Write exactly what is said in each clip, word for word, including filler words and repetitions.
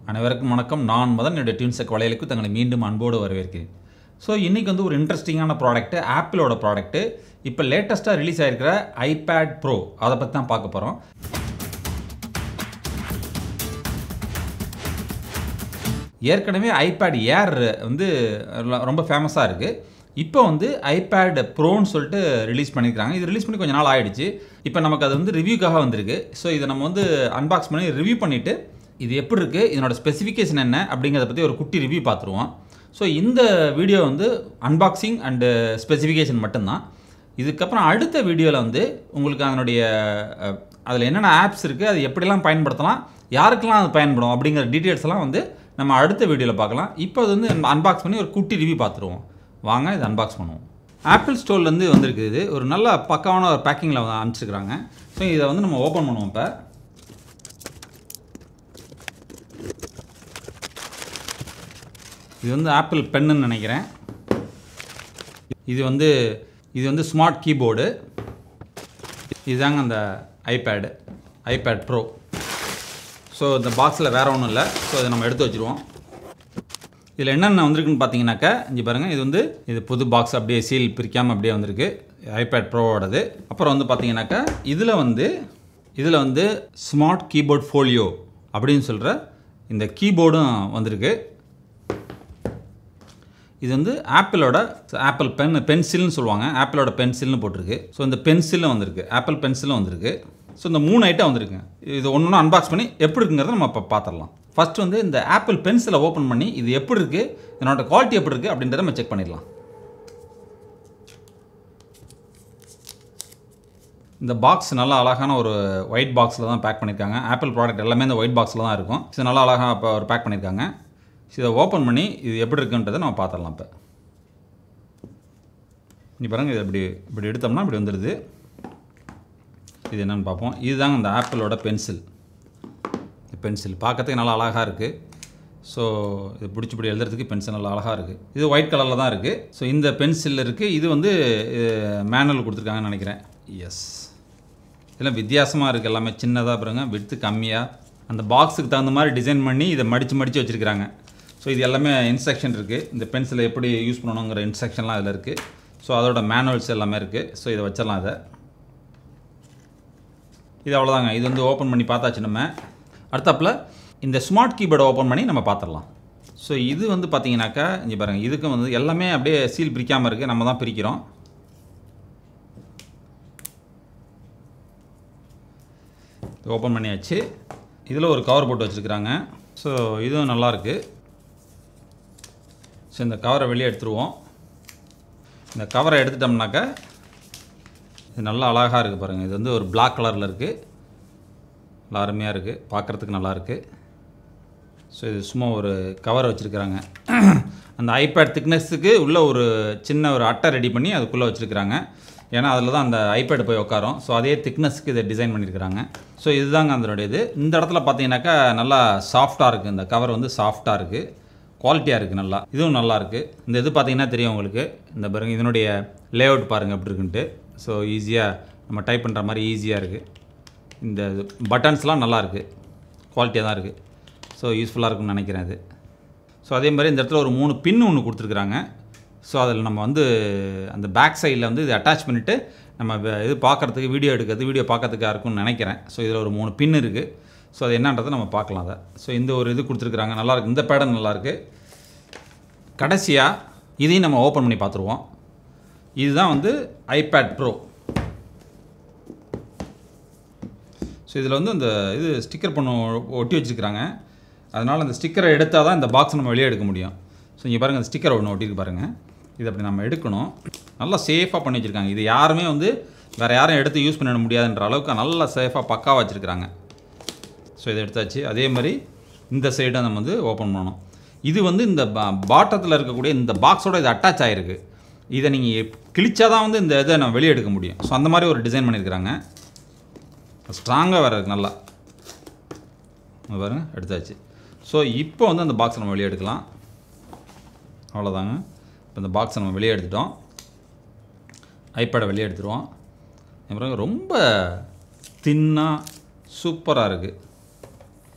அனைவருக்கும் வணக்கம். நான் மதன். என்னுடைய டியூன்செக் வலையலுக்கு தங்களை மீண்டும் அன்போடு வரவேற்கிறேன். ஸோ இன்றைக்கி வந்து ஒரு இன்ட்ரெஸ்டிங்கான ப்ராடக்ட்டு, ஆப்பிளோட ப்ராடக்ட்டு. இப்போ லேட்டஸ்ட்டாக ரிலீஸ் ஆகிருக்கிற ஐபேட் ப்ரோ, அதை பற்றி தான் பார்க்க போகிறோம். ஏற்கனவே ஐபேட் ஏர் வந்து ரொம்ப ஃபேமஸாக இருக்குது. இப்போ வந்து ஐபேட் ப்ரோன்னு சொல்லிட்டு ரிலீஸ் பண்ணியிருக்காங்க. இது ரிலீஸ் பண்ணி கொஞ்சம் நாள் ஆகிடுச்சு. இப்போ நமக்கு அது வந்து ரிவ்யூக்காக வந்திருக்கு. ஸோ இதை நம்ம வந்து அன்பாக்ஸ் பண்ணி ரிவ்யூ பண்ணிவிட்டு இது எப்படி இருக்குது, இதனோட ஸ்பெசிஃபிகேஷன் என்ன அப்படிங்கிறத பற்றி ஒரு குட்டி ரிவ்யூ பார்த்துருவோம். ஸோ இந்த வீடியோ வந்து அன்பாக்சிங் அண்டு ஸ்பெசிஃபிகேஷன் மட்டும்தான். இதுக்கப்புறம் அடுத்த வீடியோவில் வந்து உங்களுக்கு அதனுடைய அதில் என்னென்ன ஆப்ஸ் இருக்குது, அது எப்படிலாம் பயன்படுத்தலாம், யாருக்கெல்லாம் அது பயன்படும் அப்படிங்கிற டீட்டெயில்ஸ் எல்லாம் வந்து நம்ம அடுத்த வீடியோவில் பார்க்கலாம். இப்போ அது வந்து அன்பாக்ஸ் பண்ணி ஒரு குட்டி ரிவ்யூ பார்த்துருவோம். வாங்க இது அன்பாக்ஸ் பண்ணுவோம். ஆப்பிள் ஸ்டோர்லேருந்து வந்திருக்குது. இது ஒரு நல்ல பக்காவான ஒரு பேக்கிங்கில் அனுப்பிச்சிருக்கிறாங்க. ஸோ இதை வந்து நம்ம ஓப்பன் பண்ணுவோம். இப்போ இது வந்து ஆப்பிள் பென்னுன்னு நினைக்கிறேன். இது வந்து இது வந்து ஸ்மார்ட் கீபோர்டு. இதுதாங்க அந்த ஐபேடு, ஐபேட் ப்ரோ. ஸோ இந்த பாக்ஸில் வேறு ஒன்றும் இல்லை. ஸோ இதை நம்ம எடுத்து வச்சுருவோம். இதில் என்னென்ன வந்திருக்குன்னு பார்த்தீங்கன்னாக்கா, இங்கே பாருங்கள், இது வந்து இது புது பாக்ஸ், அப்படியே சீல் பிரிக்காமல் அப்படியே வந்திருக்கு, ஐபேட் ப்ரோவோடது. அப்புறம் வந்து பார்த்தீங்கன்னாக்கா, இதில் வந்து இதில் வந்து ஸ்மார்ட் கீபோர்ட் ஃபோலியோ அப்படின்னு சொல்கிற இந்த கீபோர்டும் வந்திருக்கு. இது வந்து ஆப்பிளோட ஆப்பிள் பென் பென்சில்னு சொல்லுவாங்க, ஆப்பிளோட பென்சில்னு போட்டிருக்கு. ஸோ இந்த பென்சிலும் வந்திருக்கு, ஆப்பிள் பென்சிலும் வந்திருக்கு. ஸோ இந்த மூணு ஐட்டம் வந்திருக்குங்க. இது ஒன்று ஒன்று அன்பாக்ஸ் பண்ணி எப்படி இருக்குங்கிறத நம்ம இப்போ பார்த்துடலாம். ஃபஸ்ட்டு வந்து இந்த ஆப்பிள் பென்சிலை ஓப்பன் பண்ணி இது எப்படி இருக்குது, இதனோட குவாலிட்டி எப்படி இருக்குது அப்படின்றத நம்ம செக் பண்ணிடலாம். இந்த பாக்ஸ் நல்லா அழகான ஒரு ஒயிட் பாக்ஸில் தான் பேக் பண்ணியிருக்காங்க. ஆப்பிள் ப்ராடக்ட் எல்லாமே இந்த ஒயிட் பாக்ஸில் தான் இருக்கும். இது நல்லா அழகாக இப்போ ஒரு பேக் பண்ணியிருக்காங்க. இதை ஓப்பன் பண்ணி இது எப்படி இருக்குன்றதை நம்ம பார்த்துடலாம். இப்போ நீ பாருங்கள், இது இப்படி இப்படி எடுத்தோம்னா இப்படி வந்துடுது. இது என்னென்னு பார்ப்போம். இதுதாங்க இந்த ஆப்பிளோட பென்சில். பென்சில் பார்க்கறதுக்கு நல்லா அழகாக இருக்குது. ஸோ இது பிடிச்சி இப்படி எழுதுறதுக்கு பென்சில் நல்லா அழகாக இருக்குது. இது ஒயிட் கலரில் தான் இருக்குது. ஸோ இந்த பென்சில் இருக்குது. இது வந்து மேனுவல் கொடுத்துருக்காங்கன்னு நினைக்கிறேன். எஸ், இதெல்லாம் வித்தியாசமாக இருக்குது. எல்லாமே சின்னதாக பாருங்க, விட்த்து கம்மியாக, அந்த பாக்ஸுக்கு தகுந்த மாதிரி டிசைன் பண்ணி இதை மடித்து மடித்து வச்சுருக்கிறாங்க. ஸோ இது எல்லாமே இன்ஸ்ட்ரக்ஷன் இருக்குது. இந்த பென்சிலை எப்படி யூஸ் பண்ணணுங்கிற இன்ஸ்ட்ரக்ஷன்லாம் அதில் இருக்குது. ஸோ அதோட மேனுவல்ஸ் எல்லாமே இருக்குது. ஸோ இதை வச்சிடலாம். இதை இது அவ்வளோதாங்க. இது வந்து ஓப்பன் பண்ணி பார்த்தாச்சு. நம்ம அடுத்தாப்பில் இந்த ஸ்மார்ட் கீபோர்டை ஓப்பன் பண்ணி நம்ம பார்த்துடலாம். ஸோ இது வந்து பார்த்தீங்கன்னாக்கா, இங்கே பாருங்கள், இதுக்கும் வந்து எல்லாமே அப்படியே சீல் பிரிக்காமல் இருக்குது. நம்ம தான் பிரிக்கிறோம். ஓப்பன் பண்ணியாச்சு. இதில் ஒரு கவர் போட்டு வச்சுருக்குறாங்க. ஸோ இதுவும் நல்லாயிருக்கு. ஸோ இந்த கவரை வெளியே எடுத்துருவோம். இந்த கவரை எடுத்துட்டோம்னாக்கா இது நல்லா அழகாக இருக்குது பாருங்கள். இது வந்து ஒரு பிளாக் கலரில் இருக்குது. நல்லா அருமையாக இருக்குது, பார்க்குறதுக்கு நல்லாயிருக்கு. ஸோ இது சும்மா ஒரு கவர் வச்சுருக்குறாங்க. அந்த ஐபேட் திக்னஸுக்கு உள்ளே ஒரு சின்ன ஒரு அட்டை ரெடி பண்ணி அதுக்குள்ளே வச்சுருக்குறாங்க. ஏன்னா அதில் தான் அந்த ஐபேட் போய் உட்காரும். ஸோ அதே திக்னஸ்க்கு இதை டிசைன் பண்ணியிருக்கிறாங்க. ஸோ இதுதாங்க அதனுடைய இது. இந்த இடத்துல பார்த்தீங்கன்னாக்கா நல்லா சாஃப்டாக இருக்குது. இந்த கவர் வந்து சாஃப்டாக இருக்குது, குவாலிட்டியாக இருக்குது நல்லா. இதுவும் நல்லாயிருக்கு. இந்த இது பார்த்தீங்கன்னா தெரியும் உங்களுக்கு. இந்த பாருங்கள், இதனுடைய லே அவுட் பாருங்கள் எப்படி இருக்குன்ட்டு. ஸோ ஈஸியாக நம்ம டைப் பண்ணுற மாதிரி ஈஸியாக இருக்குது. இந்த பட்டன்ஸ்லாம் நல்லாயிருக்கு, குவாலிட்டியாக தான் இருக்குது. ஸோ யூஸ்ஃபுல்லாக இருக்குன்னு நினைக்கிறேன் இது. ஸோ அதே மாதிரி இந்த இடத்துல ஒரு மூணு பின் ஒன்று கொடுத்துருக்குறாங்க. ஸோ அதில் நம்ம வந்து அந்த பேக் சைடில் வந்து இது அட்டாச் பண்ணிவிட்டு நம்ம இது பார்க்குறதுக்கு, வீடியோ எடுக்கிறது, வீடியோ பார்க்கறதுக்காக இருக்கும்னு நினைக்கிறேன். ஸோ இதில் ஒரு மூணு பின் இருக்குது. ஸோ அது என்னன்றதை நம்ம பார்க்கலாம். அதை ஸோ இந்த ஒரு இது கொடுத்துருக்குறாங்க, நல்லாயிருக்கு. இந்த பேடன் நல்லாயிருக்கு. கடைசியாக இதையும் நம்ம ஓப்பன் பண்ணி பார்த்துருவோம். இதுதான் வந்து ஐபேட் ப்ரோ. ஸோ இதில் வந்து இந்த இது ஸ்டிக்கர் பண்ண ஒட்டி வச்சுருக்கிறாங்க. அதனால் அந்த ஸ்டிக்கரை எடுத்தால் தான் இந்த பாக்ஸ் நம்ம வெளியே எடுக்க முடியும். ஸோ இங்கே பாருங்கள், அந்த ஸ்டிக்கரை ஒன்று ஒட்டிருக்கு பாருங்கள். இது அப்படி நம்ம எடுக்கணும். நல்லா சேஃபாக பண்ணி வச்சுருக்காங்க. இது யாருமே வந்து வேறு யாரும் எடுத்து யூஸ் பண்ண முடியாதுன்ற அளவுக்கு நல்லா சேஃபாக பக்காவாக வச்சுருக்கிறாங்க. ஸோ இதை எடுத்தாச்சு. அதே மாதிரி இந்த சைடை நம்ம வந்து ஓப்பன் பண்ணணும். இது வந்து இந்த பா பாட்டத்தில் இருக்கக்கூடிய இந்த பாக்ஸோட இது அட்டாச் ஆகிருக்கு. இதை நீங்கள் கிழிச்சா தான் வந்து இந்த இதை நம்ம வெளியே எடுக்க முடியும். ஸோ அந்த மாதிரி ஒரு டிசைன் பண்ணியிருக்கிறாங்க. ஸ்ட்ராங்காக வேறு இருக்குது நல்லா. பாருங்கள், எடுத்தாச்சு. ஸோ இப்போ வந்து அந்த பாக்ஸை நம்ம வெளியே எடுக்கலாம். அவ்வளோதாங்க. இப்போ இந்த பாக்ஸை நம்ம வெளியே எடுத்துட்டோம். ஐபேடை வெளியே எடுத்துருவோம். அப்புறம் ரொம்ப தின்னாக சூப்பராக இருக்குது.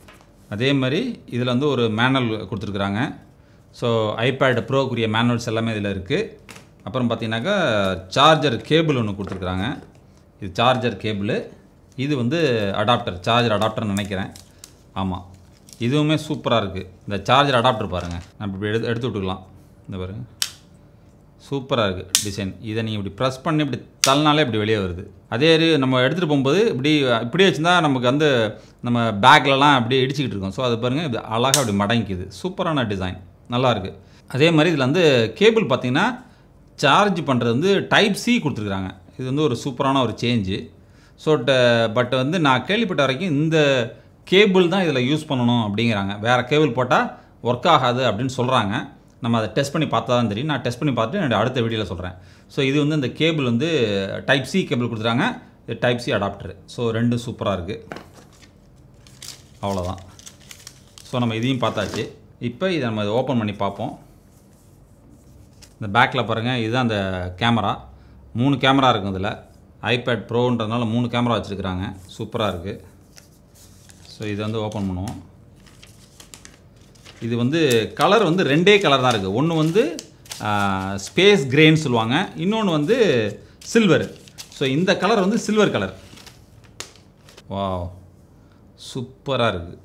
அதே மாதிரி இதில் வந்து ஒரு மேனுவல் கொடுத்துருக்குறாங்க. ஸோ ஐபேட் ப்ரோக்குரிய மேனுவல்ஸ் எல்லாமே இதில் இருக்குது. அப்புறம் பார்த்தீங்கன்னாக்கா சார்ஜர் கேபிள் ஒன்று கொடுத்துருக்குறாங்க. இது சார்ஜர் கேபிள், இது வந்து அடாப்டர், சார்ஜர் அடாப்டர்னு நினைக்கிறேன். ஆமாம், இதுவுமே சூப்பராக இருக்குது. இந்த சார்ஜர் அடாப்டர் பாருங்கள், நம்ம இப்படி எடுத்து எடுத்து விட்டுக்கலாம். இந்த பாருங்கள், சூப்பராக இருக்குது டிசைன். இதை நீங்கள் இப்படி ப்ரெஸ் பண்ணி இப்படி தள்ளினாலே இப்படி வெளியே வருது. அதே நம்ம எடுத்துகிட்டு போகும்போது இப்படி இப்படியே வச்சுருந்தா நமக்கு வந்து நம்ம பேக்லலாம் அப்படியே இடிச்சிக்கிட்டு இருக்கோம். ஸோ அது பாருங்கள், இது அழகாக அப்படி மடங்கிக்குது. சூப்பரான டிசைன், நல்லாயிருக்கு. அதே மாதிரி இதில் வந்து கேபிள் பார்த்திங்கன்னா சார்ஜ் பண்ணுறது வந்து டைப் சி கொடுத்துருக்குறாங்க. இது வந்து ஒரு சூப்பரான ஒரு சேஞ்சு. ஸோ பட் வந்து நான் கேள்விப்பட்ட வரைக்கும் இந்த கேபிள் தான் இதில் யூஸ் பண்ணணும் அப்படிங்கிறாங்க. வேறு கேபிள் போட்டால் ஒர்க் ஆகாது அப்படின்னு சொல்கிறாங்க. நம்ம அதை டெஸ்ட் பண்ணி பார்த்தா தான் தெரியும். நான் டெஸ்ட் பண்ணி பார்த்துட்டு என்னோடய அடுத்த வீடியோவில் சொல்கிறேன். ஸோ இது வந்து இந்த கேபிள் வந்து டைப் சி கேபிள் கொடுத்துருக்காங்க, இது டைப் சி அடாப்டர். ஸோ ரெண்டும் சூப்பராக இருக்குது. அவ்வளோதான். ஸோ நம்ம இதையும் பார்த்தாச்சு. இப்போ இதை நம்ம இதை ஓப்பன் பண்ணி பார்ப்போம். இந்த பேக்கில் பாருங்கள், இதுதான் அந்த கேமரா. மூணு கேமரா இருக்கும் இதில். ஐபேட் ப்ரோன்றதுனால மூணு கேமரா வச்சுருக்குறாங்க. சூப்பராக இருக்குது. ஸோ இதை வந்து ஓப்பன் பண்ணுவோம். இது வந்து கலர் வந்து ரெண்டே கலர் தான் இருக்குது. ஒன்று வந்து ஸ்பேஸ் கிரேன்னு சொல்லுவாங்க, இன்னொன்று வந்து சில்வர். ஸோ இந்த கலர் வந்து சில்வர் கலர். வாவ், சூப்பராக இருக்குது.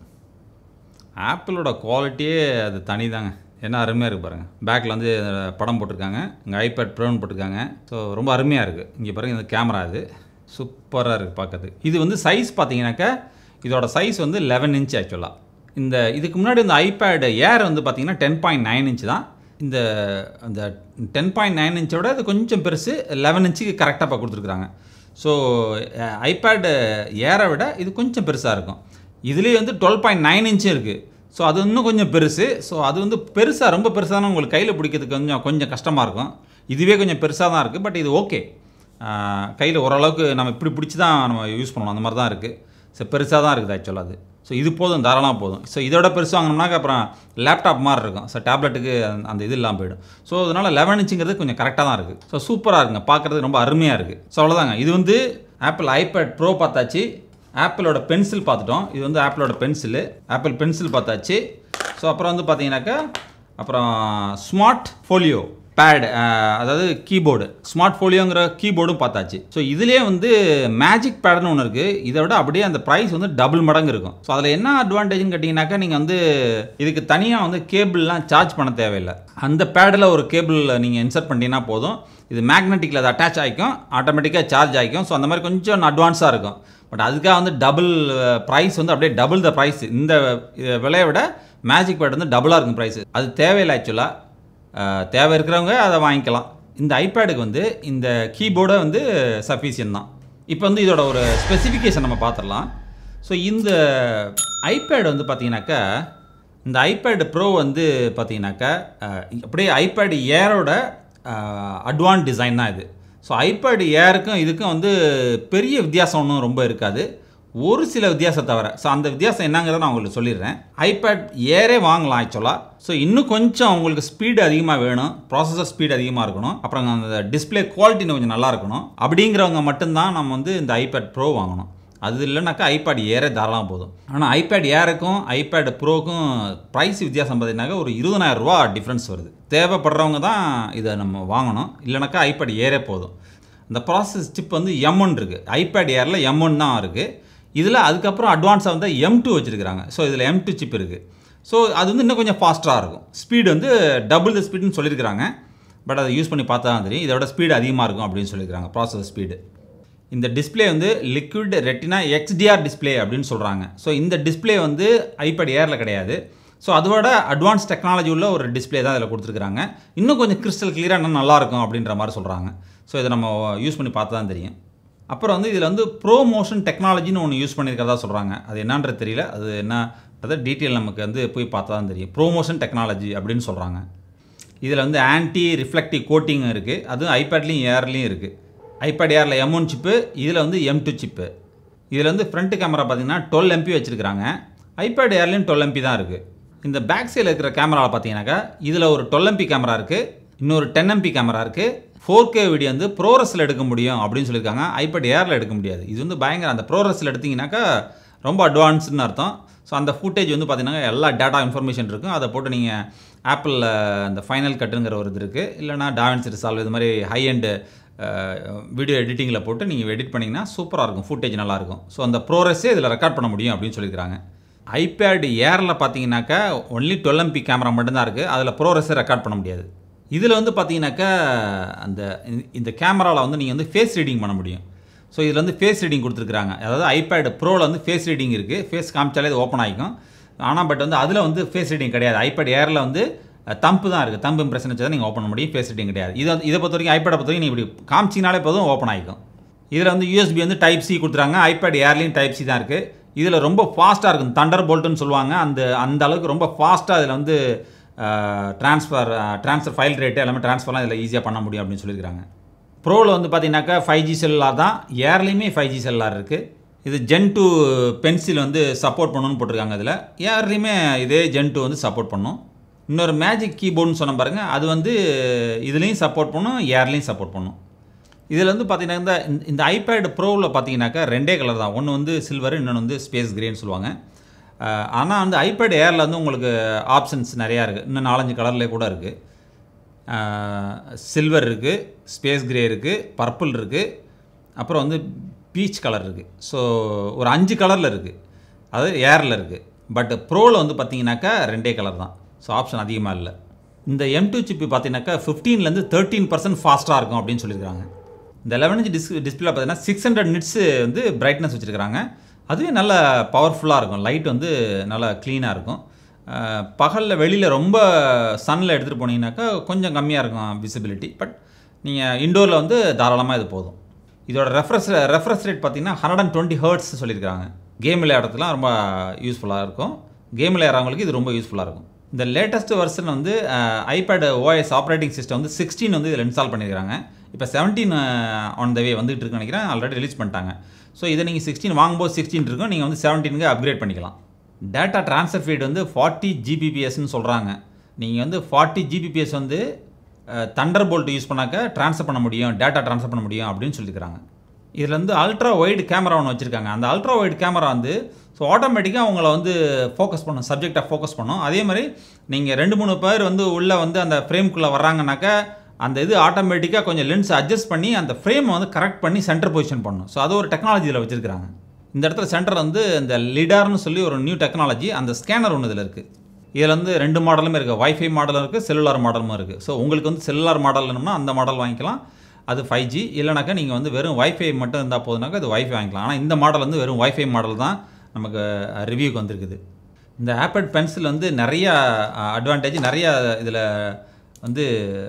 ஆப்பிளோட குவாலிட்டியே அது தனி தாங்க. என்ன அருமையாக இருக்குது பாருங்கள். பேக்கில் வந்து படம் போட்டிருக்காங்க, இங்கே ஐபேட் ப்ரோன்னு போட்டிருக்காங்க. ஸோ ரொம்ப அருமையாக இருக்குது. இங்கே பாருங்கள், இந்த கேமரா இது சூப்பராக இருக்குது பார்க்கறதுக்கு. இது வந்து சைஸ் பார்த்தீங்கன்னாக்கா இதோட சைஸ் வந்து லெவன் இன்ச் ஆக்சுவலாக. இந்த இதுக்கு முன்னாடி இந்த ஐபேட் ஏர் வந்து பார்த்திங்கன்னா டென் பாயிண்ட் நைன் இன்ச் தான். இந்த அந்த டென் பாயிண்ட் நைன் இன்ச்சோட இது கொஞ்சம் பெருசு, லெவன் இன்ச்சுக்கு கரெக்டாக இப்போ கொடுத்துருக்குறாங்க. ஸோ ஐபேட் ஏரை விட இது கொஞ்சம் பெருசாக இருக்கும். இதுலேயே வந்து டுவெல் பாயிண்ட் நைன் இன்ச்சும் இருக்குது. ஸோ அது இன்னும் கொஞ்சம் பெருசு. ஸோ அது வந்து பெருசாக, ரொம்ப பெருசாக உங்களுக்கு கையில் பிடிக்கிறதுக்கு கொஞ்சம் கொஞ்சம் கஷ்டமாக இருக்கும். இதுவே கொஞ்சம் பெருசாக தான் இருக்குது. பட் இது ஓகே, கையில் ஓரளவுக்கு நம்ம இப்படி பிடிச்சி தான் நம்ம யூஸ் பண்ணணும், அந்த மாதிரி தான் இருக்குது. ஸோ பெருசாக தான் இருக்குது ஆக்சுவலாக அது. ஸோ இது போதும், தாராளமாக போதும். ஸோ இதோட பெருசு வாங்கினோம்னாக்க அப்புறம் லேப்டாப் மாதிரி இருக்கும். ஸோ டேப்லெட்டுக்கு அந்த இது இல்லாமல் போயிடும். ஸோ அதனால் லெவன் இன்ச்சுங்கிறது கொஞ்சம் கரெக்டாக தான் இருக்குது. ஸோ சூப்பராக இருக்குங்க, பார்க்குறதுக்கு ரொம்ப அருமையாக இருக்குது. ஸோ அவ்வளோதாங்க. இது வந்து ஆப்பிள் ஐபேட் ப்ரோ பார்த்தாச்சு. ஆப்பிளோட பென்சில் பார்த்துட்டோம். இது வந்து ஆப்பிளோட பென்சிலு, ஆப்பிள் பென்சில் பார்த்தாச்சு. ஸோ அப்புறம் வந்து பார்த்தீங்கன்னாக்கா அப்புறம் ஸ்மார்ட் ஃபோலியோ பேட், அதாவது கீபோர்டு, ஸ்மார்ட் ஃபோலியோங்கிற கீபோர்டும் பார்த்தாச்சு. ஸோ இதுலேயே வந்து மேஜிக் பேடுன்னு ஒன்று இருக்குது. இதை விட அப்படியே அந்த ப்ரைஸ் வந்து டபுள் மடங்கு இருக்கும். ஸோ அதில் என்ன அட்வான்டேஜ்னு கேட்டிங்கனாக்கா, நீங்கள் வந்து இதுக்கு தனியாக வந்து கேபிள்லாம் சார்ஜ் பண்ண தேவையில்லை. அந்த பேடில் ஒரு கேபிள் நீங்கள் இன்சர்ட் பண்ணிட்டீங்கன்னா போதும். இது மேக்னெட்டிக்கில் அது அட்டாச் ஆகிக்கும், ஆட்டோமேட்டிக்காக சார்ஜ் ஆகிக்கும். ஸோ அந்த மாதிரி கொஞ்சம் அட்வான்ஸாக இருக்கும். பட் அதுக்காக வந்து டபுள் ப்ரைஸ் வந்து அப்படியே டபுள் த ப்ரைஸ். இந்த விலையை விட மேஜிக் பேட் வந்து டபுளாக இருக்கும் ப்ரைஸு. அது தேவையில்லை ஆக்சுவலாக. தேவை இருக்கிறவங்க அதை வாங்கிக்கலாம். இந்த ஐபேடுக்கு வந்து இந்த கீபோர்டை வந்து சஃபிஷியன்ட் தான். இப்போ வந்து இதோட ஒரு ஸ்பெசிஃபிகேஷன் நம்ம பார்த்துடலாம். ஸோ இந்த ஐபேட் வந்து பார்த்தீங்கன்னாக்கா, இந்த ஐபேட் ப்ரோ வந்து பார்த்தீங்கன்னாக்கா அப்படியே ஐபேட் ஏரோட அட்வான்ஸ் டிசைன் தான் இது. ஸோ ஐபேட் ஏருக்கும் இதுக்கும் வந்து பெரிய வித்தியாசம் ஒன்றும் ரொம்ப இருக்காது, ஒரு சில வித்தியாசம் தவிர. ஸோ அந்த வித்தியாசம் என்னங்கிறத நான் உங்களுக்கு சொல்லிடுறேன். ஐபேட் ஏரே வாங்கலாம் ஆக்சுவலாக. ஸோ இன்னும் கொஞ்சம் உங்களுக்கு ஸ்பீடு அதிகமாக வேணும், ப்ராசஸர் ஸ்பீடு அதிகமாக இருக்கணும், அப்புறம் அந்த டிஸ்பிளே குவாலிட்டி கொஞ்சம் நல்லா இருக்கணும். அப்படிங்கிறவங்க மட்டும்தான் நம்ம வந்து இந்த ஐபேட் ப்ரோ வாங்கணும். அது இல்லைனாக்கா ஐபேட் ஏரே தாராளமாக போதும். ஆனால் ஐபேட் ஏருக்கும் ஐபேட் ப்ரோக்கும் ப்ரைஸ் வித்தியாசம் பார்த்தீங்கன்னாக்கா ஒரு இருபதாயிரம் ரூபா டிஃப்ரென்ஸ் வருது. தேவைப்படுறவங்க தான் இதை நம்ம வாங்கணும், இல்லைனாக்கா ஐபேட் ஏரே போதும். இந்த ப்ராசஸ் சிப் வந்து எம் ஒன் இருக்குது, ஐபேட் ஏரில் எம் ஒன் தான் இருக்குது. இதில் அதுக்கப்புறம் அட்வான்ஸாக வந்து எம் டூ வச்சுருக்கிறாங்க. ஸோ இதில் எம் டூ சிப் இருக்குது. ஸோ அது வந்து இன்னும் கொஞ்சம் ஃபாஸ்ட்டாக இருக்கும். ஸ்பீடு வந்து டபுள் த ஸ்பீடுன்னு சொல்லியிருக்கிறாங்க. பட் அதை யூஸ் பண்ணி பார்த்தா தான் தெரியும் இதோட ஸ்பீடு அதிகமாக இருக்கும் அப்படின்னு சொல்லியிருக்காங்க, ப்ராசஸர் ஸ்பீடு. இந்த டிஸ்பிளே வந்து லிக்விட் ரெட்டினா எக்ஸ்டிஆர் டிஸ்பிளே அப்படின்னு சொல்கிறாங்க. ஸோ இந்த டிஸ்பிளே வந்து ஐபேட் ஏரில் கிடையாது. ஸோ அதோட அட்வான்ஸ் டெக்னாலஜி உள்ள ஒரு டிஸ்பிளே தான் இதில் கொடுத்துருக்குறாங்க. இன்னும் கொஞ்சம் கிறிஸ்டல் கிளியராக இன்னும் நல்லாயிருக்கும் அப்படின்ற மாதிரி சொல்கிறாங்க. ஸோ இதை நம்ம யூஸ் பண்ணி பார்த்தா தான் தெரியும். அப்புறம் வந்து இதில் வந்து ப்ரோ மோஷன் டெக்னாலஜின்னு ஒன்று யூஸ் பண்ணியிருக்கிறதா சொல்கிறாங்க. அது என்னன்றது தெரியல, அது என்ன அதாவது டீட்டெயில் நமக்கு வந்து போய் பார்த்தா தான் தெரியும். ப்ரோ மோஷன் டெக்னாலஜி அப்படின்னு சொல்கிறாங்க. இதில் வந்து ஆன்டி ரிஃப்ளெக்டிவ் கோட்டிங் இருக்குது, அதுவும் ஐபேட்லேயும் ஏர்லேயும் இருக்குது. ஐபேட் ஏரில் எம் ஒன் சிப்பு, இதில் வந்து எம் டூ சிப்பு. இதில் வந்து ஃப்ரண்ட் கேமரா பார்த்தீங்கன்னா டுவெல் எம்பி வச்சுருக்காங்க. ஐபேட் ஏர்லேயும் டுவெல் எம்பி தான் இருக்குது. இந்த பேக் சைடில் இருக்கிற கேமராவில் பார்த்தீங்கன்னாக்கா இதில் ஒரு டுவெல் எம்பி கேமரா இருக்குது, இன்னொரு டென் எம்பி கேமரா இருக்குது. ஃபோர் கே வீடியோ வந்து ப்ரோரஸில் எடுக்க முடியும் அப்படின்னு சொல்லியிருக்காங்க. ஐபேட் ஏரில் எடுக்க முடியாது. இது வந்து பயங்கர அந்த ப்ரோரஸில் எடுத்திங்கனாக்கா ரொம்ப அட்வான்ஸ்டுன்னு அர்த்தம். ஸோ அந்த ஃபுட்டேஜ் வந்து பார்த்தீங்கன்னா எல்லா டேட்டா இன்ஃபர்மேஷன் இருக்கும். அதை போட்டு நீங்கள் ஆப்பிளில் அந்த ஃபைனல் கட்டுங்கிற ஒரு இது இருக்குது, இல்லைனா டாவின்சி ரிசால்வ் இது மாதிரி ஹை அண்டு வீடியோ எடிட்டிங்கில் போட்டு நீங்கள் எடிட் பண்ணிங்கன்னா சூப்பராக இருக்கும், ஃபுட்டேஜ் நல்லாயிருக்கும். ஸோ அந்த ப்ரோரெஸ்ஸே இதில் ரெக்கார்ட் பண்ண முடியும் அப்படின்னு சொல்லியிருக்காங்க. ஐபேட் ஏரில் பார்த்தீங்கன்னாக்கா ஒன்லி டுவெல் எம்பி கேமரா மட்டும்தான் இருக்குது, அதில் ப்ரோரெஸ்ஸை ரெக்கார்ட் பண்ண முடியாது. இதில் வந்து பார்த்தீங்கன்னாக்கா அந்த இந்த கேமராவில் வந்து நீங்கள் வந்து ஃபேஸ் ரீடிங் பண்ண முடியும். ஸோ இதில் வந்து ஃபேஸ் ரீடிங் கொடுத்துருக்காங்க. அதாவது ஐபேட் ப்ரோவில் வந்து ஃபேஸ் ரீடிங் இருக்குது, ஃபேஸ் காமிச்சாலே இது ஓப்பன் ஆகிக்கும். ஆனால் பட் வந்து அதில் வந்து ஃபேஸ் ரீடிங் கிடையாது. ஐபேட் ஏரில் வந்து தம்பு தான் இருக்குது, தம்பு இம்ப்ரெஷன் வச்சு தான் நீங்கள் ஓப்பன் பண்ண முடியும், ஃபேஸ் ரீடிங் கிடையாது. இதை இதை பொறுத்த வரைக்கும் ஐபேடை பொறுத்த வரைக்கும் நீங்கள் இப்படி காமிச்சினாலே போதும் ஓப்பன் ஆகிக்கும். இதில் வந்து யூஎஸ்பி வந்து டைப் சி கொடுத்துறாங்க, ஐபேட் ஏர்லேயும் டைப் சி தான் இருக்குது. இதில் ரொம்ப ஃபாஸ்ட்டாக இருக்கும், தண்டர் போல்ட்டுன்னு சொல்லுவாங்க. அந்த அந்த அளவுக்கு ரொம்ப ஃபாஸ்ட்டாக இதில் வந்து ட்ரான்ஸ்ஃபர் ட்ரான்ஸ்ஃபர் ஃபைல் ரேட்டு எல்லாமே ட்ரான்ஸ்ஃபர்லாம் இதில் ஈஸியாக பண்ண முடியும் அப்படின்னு சொல்லியிருக்காங்க. ப்ரோவில் வந்து பார்த்தீங்கன்னாக்கா ஃபைவ் ஜி செல்லார் தான், ஏர்லேயுமே ஃபைவ் ஜி செல்லார் இருக்குது. இது ஜென் டூ பென்சில் வந்து சப்போர்ட் பண்ணணும்னு போட்டிருக்காங்க. இதில் ஏர்லேயுமே இதே ஜென் டூ வந்து சப்போர்ட் பண்ணும். இன்னொரு மேஜிக் கீபோர்டுன்னு சொன்ன பாருங்கள், அது வந்து இதுலேயும் சப்போர்ட் பண்ணும், ஏர்லேயும் சப்போர்ட் பண்ணும். இதில் வந்து பார்த்தீங்கன்னா இந்த இந்த ஐபேட் ப்ரோவில் பார்த்தீங்கன்னாக்கா ரெண்டே கலர் தான், ஒன்று வந்து சில்வர், இன்னொன்று வந்து ஸ்பேஸ் கிரேன்னு சொல்லுவாங்க. ஆனால் வந்து ஐபேட் ஏரில் வந்து உங்களுக்கு ஆப்ஷன்ஸ் நிறையா இருக்குது, இன்னும் நாலஞ்சு கலர்லேயே கூட இருக்குது. சில்வர் இருக்குது, ஸ்பேஸ் கிரே இருக்குது, பர்பிள் இருக்குது, அப்புறம் வந்து பீச் கலர் இருக்குது. ஸோ ஒரு அஞ்சு கலரில் இருக்குது, அது ஏரில் இருக்குது. பட் ப்ரோவில் வந்து பார்த்தீங்கன்னாக்கா ரெண்டே கலர் தான், ஸோ ஆப்ஷன் அதிகமாக இல்லை. இந்த எம் டூ சிப்பி பார்த்தீங்கன்னாக்கா ஃபிஃப்டீன்லேருந்து தேர்ட்டீன் பர்சன்ட் ஃபாஸ்ட்டாக இருக்கும் அப்படின்னு சொல்லியிருக்காங்க. இந்த லெவன் இன்ச் டிஸ் டிஸ்பிளே பார்த்தீங்கன்னா சிக்ஸ் ஹண்ட்ரட் நிட்ஸு வந்து பிரைட்னஸ் வச்சுருக்காங்க. அதுவே நல்ல பவர்ஃபுல்லாக இருக்கும், லைட் வந்து நல்லா க்ளீனாக இருக்கும். பகலில் வெளியில் ரொம்ப சன்னில் எடுத்துகிட்டு போனீங்கன்னாக்கா கொஞ்சம் கம்மியாக இருக்கும் விசிபிலிட்டி. பட் நீங்கள் இண்டோரில் வந்து தாராளமாக இது போதும். இதோட ரெஃப்ரெஷ் ரெஃப்ரெஷ் ரேட் பார்த்தீங்கன்னா ஹண்ட்ரட் அண்ட் டுவெண்ட்டி ஹர்ட்ஸ் சொல்லியிருக்காங்க. கேம் விளையாடுறதுலாம் ரொம்ப யூஸ்ஃபுல்லாக இருக்கும், கேம் விளையாடுறவங்களுக்கு இது ரொம்ப யூஸ்ஃபுல்லாக இருக்கும். இந்த லேட்டஸ்ட் வெர்ஷன் வந்து ஐபேட் ஓஎஸ் ஆப்ரேட்டிங் சிஸ்டம் வந்து சிக்ஸ்டீன் வந்து இதில் இன்ஸ்டால் பண்ணியிருக்காங்க. இப்போ செவன்டீன் ஆன் த வே வந்துட்டு இருக்குன்னு நினைக்கிறேன், ஆல்ரெடி ரிலீஸ் பண்ணிட்டாங்க. ஸோ இதை நீங்கள் சிக்ஸ்டீன் வாங்கும்போது சிக்ஸ்டீன் இருக்கும், நீங்கள் வந்து செவன்டீனுக்கு அப்கிரேட் பண்ணிக்கலாம். டேட்டா ட்ரான்ஸ்ஃபர் ஸ்பீட் வந்து ஃபார்ட்டி ஜிபிபிஎஸ்ன்னு சொல்கிறாங்க. நீங்கள் வந்து ஃபார்ட்டி ஜிபிபிஎஸ் வந்து தண்டர் போல்ட் யூஸ் பண்ணாக்க ட்ரான்ஸ்ஃபர் பண்ண முடியும், டேட்டா ட்ரான்ஸ்ஃபர் பண்ண முடியும் அப்படின்னு சொல்லியிருக்காங்க. இதில் வந்து அல்ட்ரா ஒய்டு கேமரா ஒன்று வச்சுருக்காங்க. அந்த அல்ட்ரா ஒய்டு கேமரா வந்து ஸோ ஆட்டோமேட்டிக்காக அவங்கள வந்து ஃபோக்கஸ் பண்ணும், சப்ஜெக்டாக ஃபோக்கஸ் பண்ணும். அதே மாதிரி நீங்கள் ரெண்டு மூணு பேர் வந்து உள்ளே வந்து அந்த ஃப்ரேம்குள்ளே வர்றாங்கனாக்கா அந்த இது ஆட்டோமேட்டிக்காக கொஞ்சம் லென்ஸ் அட்ஜஸ்ட் பண்ணி அந்த ஃப்ரேமை வந்து கரெக்ட் பண்ணி சென்டர் பொசிஷன் பண்ணும். ஸோ அது ஒரு டெக்னாலஜியில் வச்சுருக்காங்க. இந்த இடத்துல சென்டர் வந்து இந்த லிடார்னு சொல்லி ஒரு நியூ டெக்னாலஜி, அந்த ஸ்கேனர் ஒன்று இதில் இருக்குது. இதில் வந்து ரெண்டு மாடலுமே இருக்குது, வைஃபை மாடலும் இருக்குது, செல்லுலார் மாடலும் இருக்குது. ஸோ உங்களுக்கு வந்து செல்லுலார் மாடல் வேணும்னா அந்த மாடல் வாங்கிக்கலாம், அது ஃபைவ் ஜி. இல்லைனாக்கா நீங்கள் வந்து வெறும் வைஃபை மட்டும் இருந்தால் போதுனாக்கா அது வைஃபை வாங்கிக்கலாம். ஆனால் இந்த மாடல் வந்து வெறும் வைஃபை மாடல் தான் நமக்கு ரிவ்யூக்கு வந்திருக்குது. இந்த ஐபேட் பென்சில் வந்து நிறைய அட்வான்டேஜ், நிறைய இதில் வந்து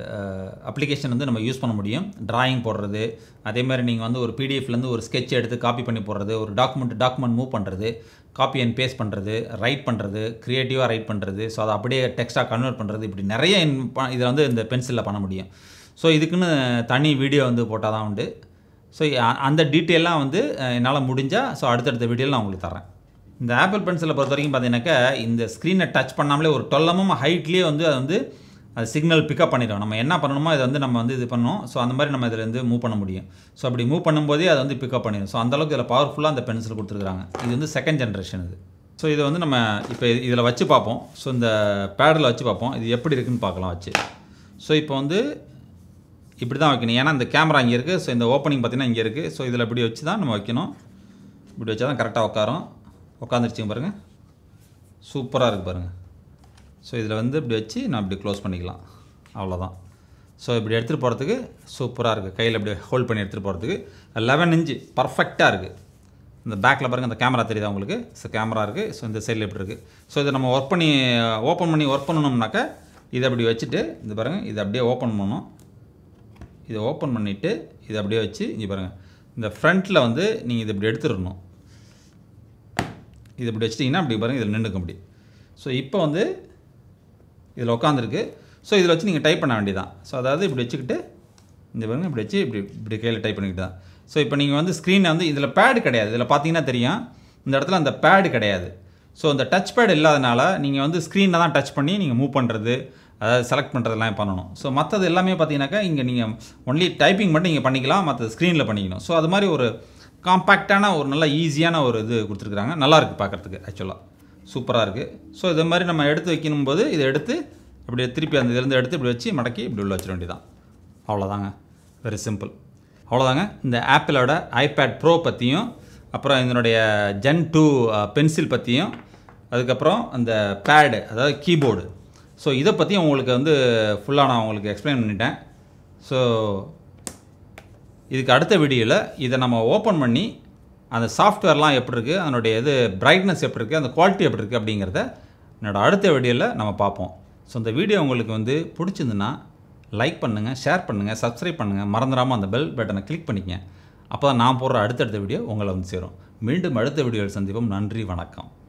அப்ளிகேஷன் வந்து நம்ம யூஸ் பண்ண முடியும். டிராயிங் போடுறது, அதே மாதிரி நீங்கள் வந்து ஒரு பிடிஎஃப்லேருந்து ஒரு ஸ்கெட்ச் எடுத்து காப்பி பண்ணி போடுறது, ஒரு டாக்குமெண்ட் டாக்குமெண்ட் மூவ் பண்ணுறது, காப்பி அண்ட் பேஸ்ட் பண்ணுறது, ரைட் பண்ணுறது, க்ரியேட்டிவாக ரைட் பண்ணுறது, ஸோ அதை அப்படியே டெக்ஸ்ட்டாக கன்வெர்ட் பண்ணுறது, இப்படி நிறைய இதில் வந்து இந்த பென்சிலில் பண்ண முடியும். ஸோ இதுக்குன்னு தனி வீடியோ வந்து போட்டால் தான் உண்டு. ஸோ அந்த டீட்டெயிலாம் வந்து என்னால் முடிஞ்சால் ஸோ அடுத்தடுத்த வீடியோவில் நான் உங்களுக்கு தரேன். இந்த ஆப்பிள் பென்சிலை பொறுத்த வரைக்கும் பார்த்தீங்கன்னாக்கா இந்த ஸ்க்ரீனை டச் பண்ணாமலே ஒரு டுவெல் எம்எம் ஹைட்லேயே வந்து அது வந்து அது சிக்னல் பிக்கப் பண்ணிடும். நம்ம என்ன பண்ணணுமோ இதை வந்து நம்ம வந்து இது பண்ணணும். ஸோ அந்த மாதிரி நம்ம இதில் வந்து மூவ் பண்ண முடியும். ஸோ அப்படி மூவ் பண்ணும்போதே அது வந்து பிக்கப் பண்ணிடும். ஸோ அந்தளவுக்கு இதில் பவர்ஃபுல்லாக அந்த பென்சில் கொடுத்துருக்காங்க. இது வந்து செகண்ட் ஜென்ரேஷன் இது. ஸோ இதை வந்து நம்ம இப்போ இதில் வச்சு பார்ப்போம். ஸோ இந்த பேடில் வச்சு பார்ப்போம், இது எப்படி இருக்குதுன்னு பார்க்கலாம் வச்சு. ஸோ இப்போ வந்து இப்படி தான் வைக்கணும், ஏன்னா இந்த கேமரா இங்கே இருக்குது. ஸோ இந்த ஓப்பனிங் பார்த்திங்கன்னா இங்கே இருக்குது. ஸோ இதில் இப்படி வச்சு தான் நம்ம வைக்கணும். இப்படி வச்சா தான் கரெக்டாக உட்காரும். உட்காந்துருச்சிங்க பாருங்கள், சூப்பராக இருக்குது பாருங்கள். ஸோ இதில் வந்து இப்படி வச்சு நான் இப்படி க்ளோஸ் பண்ணிக்கலாம், அவ்வளோதான். ஸோ இப்படி எடுத்துகிட்டு போகிறதுக்கு சூப்பராக இருக்குது. கையில் இப்படி ஹோல்ட் பண்ணி எடுத்துகிட்டு போகிறதுக்கு லெவன் இன்ச்சு பர்ஃபெக்டாக இருக்குது. இந்த பேக்கில் பாருங்கள், அந்த கேமரா தெரியுதா உங்களுக்கு? ஸோ கேமரா இருக்குது. ஸோ இந்த சைடில் எப்படி இருக்குது. ஸோ இதை நம்ம ஒர்க் பண்ணி ஓப்பன் பண்ணி ஒர்க் பண்ணணும்னாக்கா இதை அப்படி வச்சுட்டு இது பாருங்கள், இதை அப்படியே ஓப்பன் பண்ணணும். இதை ஓப்பன் பண்ணிவிட்டு இதை அப்படியே வச்சு இங்கே பாருங்கள், இந்த ஃப்ரண்ட்டில் வந்து நீங்கள் இதை இப்படி எடுத்துடணும். இது இப்படி வச்சிட்டிங்கன்னா அப்படி பாருங்கள், இதில் நின்றுக்கும் அப்படி. ஸோ இப்போ வந்து இதில் உட்காந்துருக்கு. ஸோ இதில் வச்சு நீங்கள் டைப் பண்ண வேண்டியதான். ஸோ அதாவது இப்படி வச்சுக்கிட்டு இந்த பாருங்கள், இப்படி வச்சு இப்படி இப்படி கையில் டைப் பண்ணிக்கிட்டு தான். ஸோ இப்போ நீங்கள் வந்து ஸ்க்ரீனை வந்து இதில் பேடு கிடையாது, இதில் பார்த்தீங்கன்னா தெரியும் இந்த இடத்துல அந்த பேடு கிடையாது. ஸோ இந்த டச் பேட் இல்லாதனால நீங்கள் வந்து ஸ்க்ரீனில் தான் டச் பண்ணி நீங்கள் மூவ் பண்ணுறது, அதாவது செலக்ட் பண்ணுறதுலாம் பண்ணணும். ஸோ மற்றது எல்லாமே பார்த்தீங்கன்னாக்கா இங்கே நீங்கள் ஒன்லி டைப்பிங் மட்டும் நீங்கள் பண்ணிக்கலாம், மற்ற ஸ்க்ரீனில் பண்ணிக்கணும். ஸோ அது மாதிரி ஒரு காம்பேக்டான ஒரு நல்ல ஈஸியான ஒரு இது கொடுத்துருக்குறாங்க. நல்லாயிருக்கு பார்க்குறதுக்கு ஆக்சுவலாக சூப்பராக இருக்குது. ஸோ இது மாதிரி நம்ம எடுத்து வைக்கணும் போது இதை எடுத்து இப்படி திருப்பி அந்த இதுலேருந்து எடுத்து இப்படி வச்சு மடக்கி இப்படி உள்ள வச்சிட வேண்டியதான். அவ்வளோதாங்க, வெரி சிம்பிள். அவ்வளோதாங்க. இந்த ஆப்பிளோட ஐபேட் ப்ரோ பற்றியும் அப்புறம் இதனுடைய ஜென் டூ பென்சில் பற்றியும் அதுக்கப்புறம் அந்த பேடு அதாவது கீபோர்டு ஸோ இதை பற்றியும் உங்களுக்கு வந்து ஃபுல்லாக நான் உங்களுக்கு எக்ஸ்பிளைன் பண்ணிட்டேன். ஸோ இதுக்கு அடுத்த வீடியோவில் இதை நம்ம ஓப்பன் பண்ணி அந்த சாஃப்ட்வேர்லாம் எப்படி இருக்குது, அதனுடைய இது பிரைட்னஸ் எப்படி இருக்குது, அந்த குவாலிட்டி எப்படி இருக்குது அப்படிங்கிறத என்னோடய அடுத்த வீடியோவில் நம்ம பார்ப்போம். ஸோ இந்த வீடியோ உங்களுக்கு வந்து பிடிச்சிருந்துன்னா லைக் பண்ணுங்கள், ஷேர் பண்ணுங்கள், சப்ஸ்கிரைப் பண்ணுங்கள், மறந்துடாமல் அந்த பெல் பட்டனை கிளிக் பண்ணிக்கங்க. அப்போ தான் நான் போடுற அடுத்தடுத்த வீடியோ உங்களை வந்து சேரும். மீண்டும் அடுத்த வீடியோவில் சந்திப்போம். நன்றி, வணக்கம்.